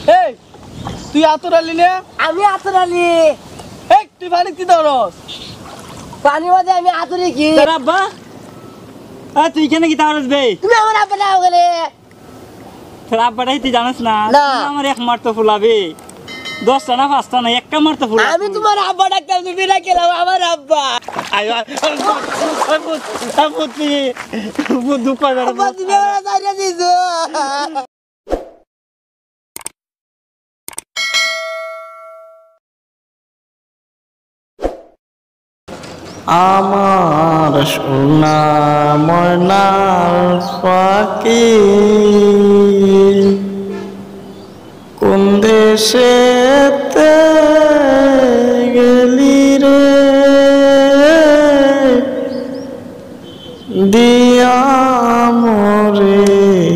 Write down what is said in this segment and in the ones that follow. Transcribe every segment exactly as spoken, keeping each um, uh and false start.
এই তুই আতর আলি না? আমি আতর আলি। এই তুই পানি কি ধরস? পানি মধ্যে আমি আতরি কি? তোর আব্বা আ তুই কেন কি ধরস বে? তুমি আমার আব্বা দাও গেলে। তোর আব্বাটাই তুই জানিস না? না। আমার এক মার তো ফুলাবে দশটা না পাঁচটা না একটা মার তো ফুলাবে। আমি তোমার আব্বা ডাকতাম, তুমি ডাকলাম আমার আব্বা। আয় আব্বু তুই দুঃখ করে আব্বা তুমি আমার সাইডে দিছো। আমার সোনা ময়নার পাখি কোন দেশেতে গেলি রে দিয়া মরে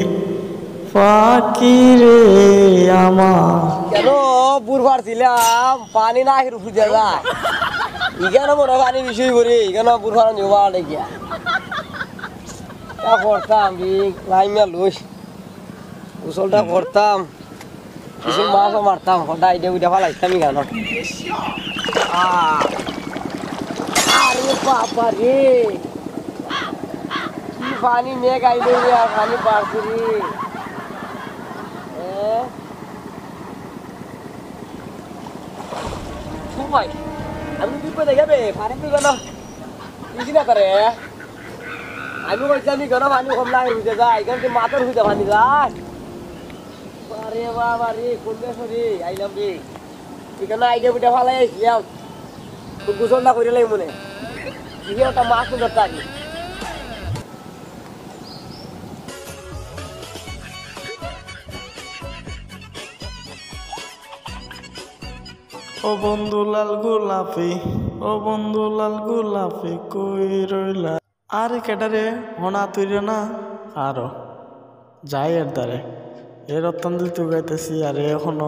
পাখি রে আমার। কেন বুড়বার ছিলাম পানি না হিরু খুঁজে যায় ইখানে মনে পানি বিষয় করি এখানে বুড়বার নিবা দেখিয়া তা করতাম লাইমিয়া লইস উসলটা করতাম কিছু মাছও মারতাম হঠাৎ আইডে উইডে ফালাইতাম এখানে। আরে বাবা রে কি পানি মেঘ আইলে আর পানি পারছি রে। ভাই আমি বিপদে যাবে পানি তুই কেন বুঝি না করে আমি বলছি আমি কেন পানি কম লাগে হইতে যায় এখান থেকে মাথার হইতে পানি যায়। আরে বাবা রে কোন দেশে রে আইলাম রে এখানে আইডিয়া বুটা ফালাই আসলাম খুব গোসল না করে লাই মনে কি একটা মাছ ধরতে আগে। ও বন্ধু লাল গোলাপি ও বন্ধু লাল গোলাপি কই রইলা। আরে কেটারে হনা তুই রে না আরো যাই এর দ্বারে এর অত্যন্ত তুই গাইতেছি আরে এখনো।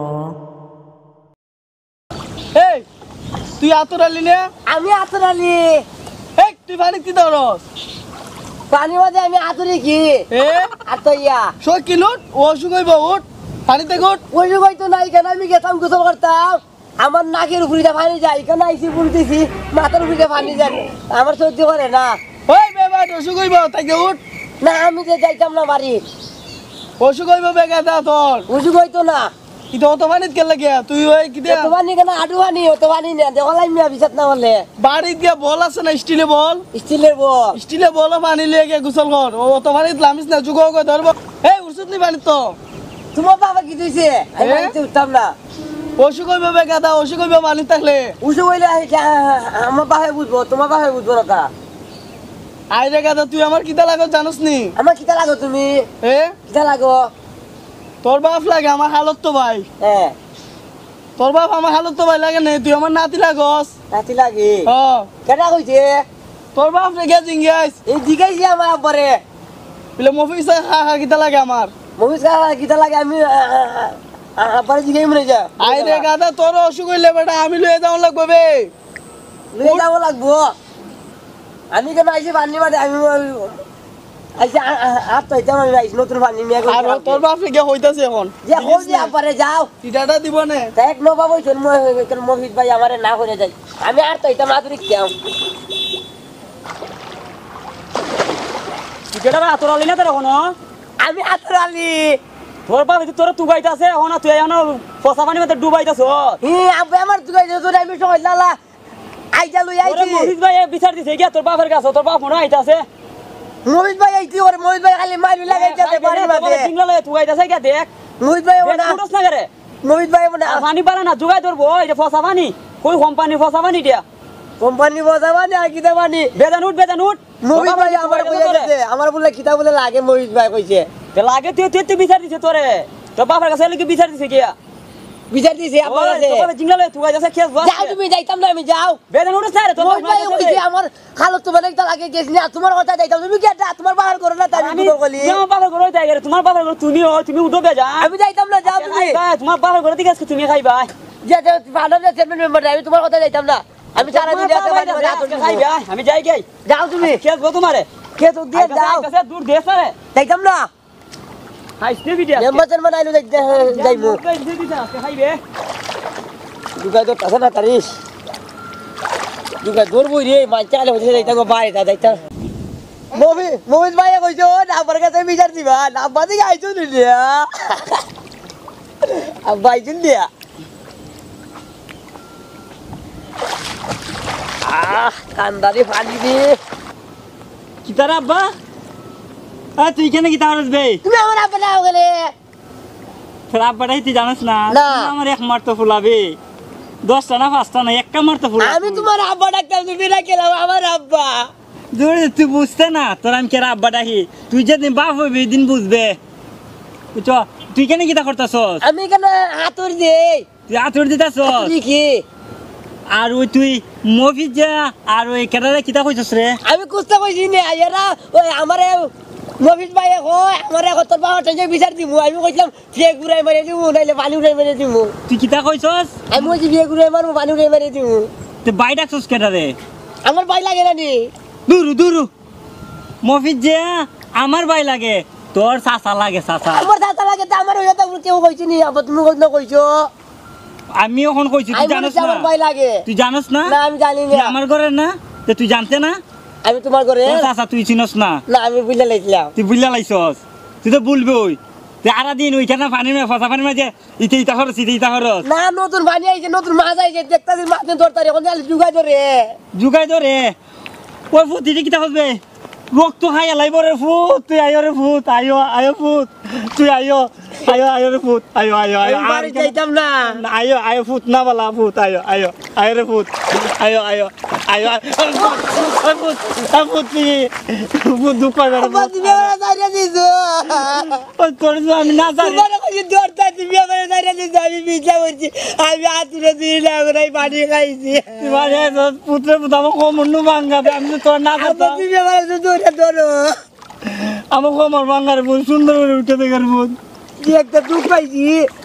এই তুই আতর আলি না? আমি আতর আলি। এই তুই পানি কি ধরস? পানি মধ্যে আমি আতরি কি? এ আর তো ইয়া সই কি লুট ও শুকাইব উঠ পানিতে গুট। ওই হয়তো না এখানে আমি গেতাম গোসল করতাম আমার নাকের উপরে পানি যায় এখানে আইসি বলতেছি মাথার উপরে পানি যায় আমার সহ্য করে না। ওই বেবা শুকাইব তাকে উঠ না আমি যে যাইতাম না বাড়ি ও শুকাইব বেগা দা তোর বুঝু হইতো না কি তো অত পানিত কে লাগে তুই ওই কি দে তো পানি কেন আডু পানি অত পানি না দেখলাই মিয়া বিছাত না বলে বাড়িত গিয়া বল আছে না স্টিলে বল স্টিলের বল স্টিলে বল পানি লিয়ে গিয়ে গোসল কর ও অত পানিত লামিস না যুগ করে ধরব। এই উঠছিস নি পানিত তো তোমার বাবা কি দিছে আমি বাড়িতে উঠতাম না। ওষু কইব বেগা দা ওষু কইব পানি থাকলে উঠে বইলে আমার বাহে বুঝবো তোমার বাহে বুঝবো না তা আই রে গাদা তুই আমার কিতা লাগো জানোস নি? আমার কিতা লাগো তুমি এ কিতা লাগো তোর বাপ লাগে আমার হালত তো ভাই। হ্যাঁ তোর বাপ আমার হালত তো ভাই লাগে না তুই আমার নাতি লাগস। নাতি লাগে ও কেটা কইছে তোর বাপ রে গে জিঙ্গাইস এই দিগাইছি আমার আব্বারে বলে মফিসা খা খা কিতা লাগে আমার মহিষ কাকা কিতা লাগে আমি আব্বারে দিগাই মনে যা আই রে গাদা তোর অসুখ হইলে বেটা আমি লয়ে যাও লাগবে বে লয়ে যাব লাগবো আমি কেন আইছি পানি মাঠে আমি আইছি আর তো এটা আমি আইছি নতুন পানি নিয়ে আর তোর বাপ রে গে হইতাছে এখন যে হই যে আব্বারে যাও টিটাটা দিব না দেখ নো বাবু শুন মহিষ ভাই আমারে না করে যাই আমি আর তো এটা মাতুরি যাও টিকেটা আতর আলি না তোর এখনো? আমি আতর আলি। তোর বাপ তোর তুগাইতাছে এখন তুই এখন ফসা পানি মধ্যে ডুবাইতাছ। হি আব্বা আমার তুই যদি আমি সময় লালা আইজা লই আইছি মহিষ ভাই বিচার দিছে গিয়া তোর বাপের কাছে তোর বাপ মনে আইতাছে মহিষ ভাই আইছি ওরে মহিষ ভাই খালি মারি লাগাইতে পারি মাঝে জিংলা লয়ে তুগাইতাছে গিয়া দেখ মহিষ ভাই ওনা উঠছ না করে মহিষ ভাই ওনা পানি পারে না জুগাই ধরবো এটা ফসা পানি কই কোম্পানি ফসা পানি দিয়া কোম্পানি বজাবানি আর কিতা বানি বেদান উঠ বেদান উঠ মহিষ ভাই আমার কইছে আমার বলে কিতা বলে লাগে মহিষ ভাই কইছে তে লাগে তুই তুই তুই বিচার দিছে তোরে তোর বাপের কাছে লাগি বিচার দিছে গিয়া বিচার দিছে আপনার কাছে তোর জিংলা লয়ে তুগাইতাছে খেস বাস যাও তুমি যাইতাম না আমি যাও বেদান উঠ স্যার তোর মহিষ ভাই কইছে আমার খালত তোমার একটা লাগে গেছ না তোমার কথা যাইতাম তুমি কি এটা তোমার বাহার করো না তাই আমি বলি তোমার বাপের ঘরে যাই গেলে তোমার বাপের ঘরে তুমি তুমি উঠো বে যা আমি যাইতাম না যাও তুমি তোমার বাপের ঘরে দিকে তুমি খাইবা যে যে ভালো যে চেয়ারম্যান মেম্বার আমি তোমার কথা যাইতাম না আমি সারা দিন একটা বাড়ি বাড়ি আতর খাইবা আমি যাই গাই যাও তুমি খেস গো তোমারে কে তো দিয়ে যাও কাছে দূর দেশ রে যাইতাম না খাইছে বিটি আছে মেম্বার চেয়ারম্যান আইলো দেখতে যাইবো খাইবে দুগাই তো টাকা না তারিস দুগাই ধরবই রে মাছ চালে হচ্ছে যাইতা গো বাইরে তা যাইতা মমি মমিন ভাইয়া কইছো আমার কাছে বিচার দিবা নাম্বার দিকে আইছো নিলিয়া আব্বা আইছেন দিয়া আহ কান্দারি ফানি দি কিতার আব্বা আ তুই কেন কিতা করছ বে তুমি আমার আব্বা নাও গেলে তোর আব্বাটাই তুই জানিস না না। তুই আমার এক মার তো ফুলাবে দশটা না পাঁচটা না একটা মার তো ফুলাবে আমি তোমার আব্বা ডাকতাম তুমি না গেলাম আমার আব্বা দূরে তুই বুঝতে না তোর আমি কেরা আব্বা ডাকি তুই যেদিন বাপ হইবি দিন বুঝবে বুঝছ তুই কেন কিতা করতেছস আমি কেন হাতুর দেই তুই আতর দিতেছস তুই কি আর ওই তুই মফিজ যা আর ওই কেটারে কিতা কইছস রে আমি কুস্তা কইছি নে এরা ওই আমারে মফিজ ভাই কয় আমারে কত বাহটা যে বিচার দিমু আমি কইছিলাম ফিয়ে ঘুরাই মারি দিমু নাইলে পানি উড়াই মারি দিমু তুই কিতা কইছস আমি কইছি ফিয়ে ঘুরাই মারমু পানি উড়াই মারি দিমু তুই বাই ডাকছস কেটারে আমার ভাই লাগে না নি দূরু দূরু মফিজ যা আমার ভাই লাগে তোর চাচা লাগে চাচা আমার দাদা লাগে তো আমার ওই কথা কেউ কইছি নি আবার তুমি কইছ না কইছো আমি এখন কইছি তুই আমি জানিস বলছি আমার না ভাই লাগে তুই জানিস না না আমি জানি তুই না আমার ঘরের না তে তুই জানতে না আমি তোমার ঘরে তোর চাচা তুই চিনস না না আমি বুঝলে লাইছিলাম তুই বুঝলা লাইছস তুই তো বলবি ওই তুই আরা দিন ওইখানে পানি মে ফসা পানি মাঝে ইতে ইতা খরচ ইতে ইতা খরচ না নতুন পানি আইছে নতুন মাছ আইছে দেখতাছি মাছ ধরতারি এখন জুগাই ধরে জুগাই ধরে ওই ফুট দিদি কিতা হবে রক্ত খাই এলাই বরে ফুট তুই আয়ো রে ফুট আয়ো আয়ো ফুট তুই আয়ো আয়ো আয়ো রে ফুট আয়ো আয়ো আয়ো আমি বাড়ি যাইতাম না না, আয়ো আয়ো ফুট না বলা ফুট আয়ো আয়ো আয়ো রে ফুট আয়ো আয়ো আয়ো আয়ো ফুট আ ফুট তুই ফুট দুঃখ পাবে আব্বা তুমি আমার দাঁড়িয়ে দিছো তোর তো আমি না জানি তোমার কাছে ধরতা তুমি আমার দাঁড়িয়ে দিছো আমি বিছলা করছি আমি আতুরে দিই না ওরাই পানি খাইছি মানে পুত্রে পুত আমার কোমর নু ভাঙ্গাবে আমি তো তোর না আব্বা করতাম তুমি আমার ধরে ধরো আমার কোমর ভাঙ্গার বোন সুন্দর করে উঠে দেখার বোন কি একটা দুঃখ পাইছি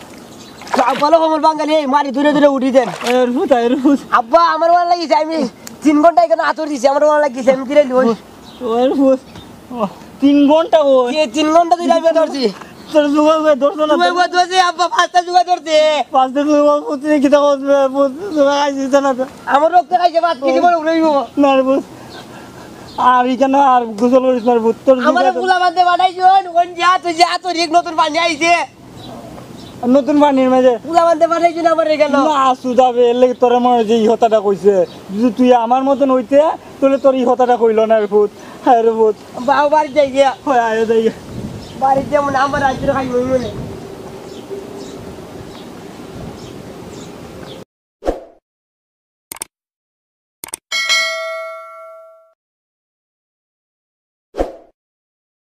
ভালো খবর বাঙালি মারি ধরে ধরে উঠি দেন এর ফুট এর ফুট আব্বা আমার ভালো লাগিছে আমি তিন ঘন্টা এখানে আতর দিছি আমার ভালো লাগিছে আমি কিরে লই ওর ফুট তিন ঘন্টা ও তিন ঘন্টা দিলে আমি ধরছি তোর জুগা হয়ে ধরছো না তুমি বলছি আব্বা পাঁচটা জুগা ধরতে পাঁচটা জুগা পুত্রে কিতা করবে পুত জুগা খাইছিস না তো আমার রক্ত খাইছে পাঁচ কেজি বড় উড়াইব না রে বুঝ আর এখানে আর গোসল করিস না ভূত তোর আমার পুলা বাঁধতে বানাইছো কোন যা তুই যা তোর এক নতুন পানি আইছে নতুন পানির মাঝে পুলা বাঁধতে বানাইছো না আমার এখানে না সুদাবে এর লেগে তোর মনে যে ইহতাটা কইছে যদি তুই আমার মতন হইতে তাহলে তোর ইহতাটা কইল না রে ভূত হ্যাঁ রে ভূত বাউ বাড়ি যাই গিয়া হয় আয় দেই বাড়ি যেমন আমার রাজ্যের খাই মনে